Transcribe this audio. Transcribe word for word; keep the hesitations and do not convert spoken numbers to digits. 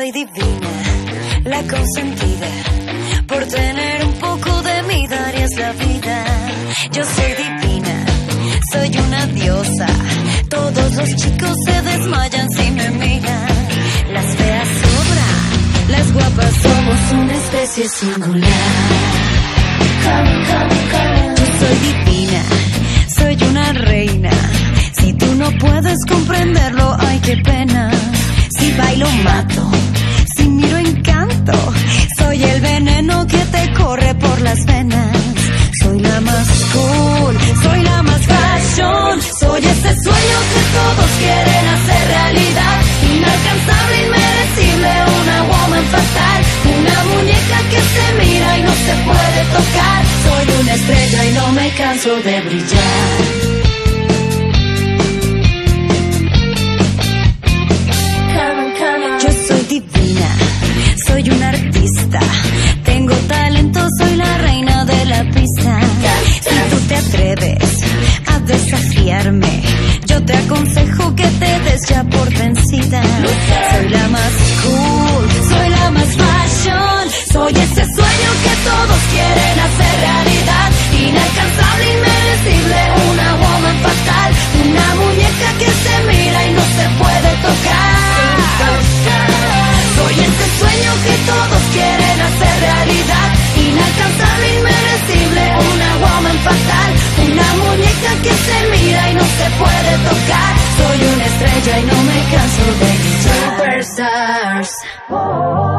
soy divina, la consentida. Por tener un poco de mí darías la vida. Yo soy divina, soy una diosa. Todos los chicos se desmayan si me miran. Las feas sobran, las guapas somos una especie singular. Yo soy divina, soy una reina. Si tú no puedes comprenderlo, ay qué pena. Si bailo mato, si miro encanto. Soy el veneno que te corre por las venas. Soy la más cool, soy la más fashion. Soy ese sueño que todos quieren hacer realidad. Inalcanzable, inmerecible, una woman fatal. Una muñeca que se mira y no se puede tocar. Soy una estrella y no me canso de brillar. Soy una artista, tengo talento, soy la reina de la pista. Si tú te atreves a desafiarme, yo te aconsejo que te des ya por vencida. Soy la más cool, soy la más fashion. Soy ese sueño que todos quieren hacer realidad. Inalcanzable, inmerecible, una woman fatal. Una muñeca que se mira y no se puede tocar. Soy ese sueño que todos quieren hacer realidad. Inalcanzable, inmerecible, una woman fatal. Una muñeca que se mira y no se puede tocar. Soy una estrella y no me canso de brillar. Superstars. Oh.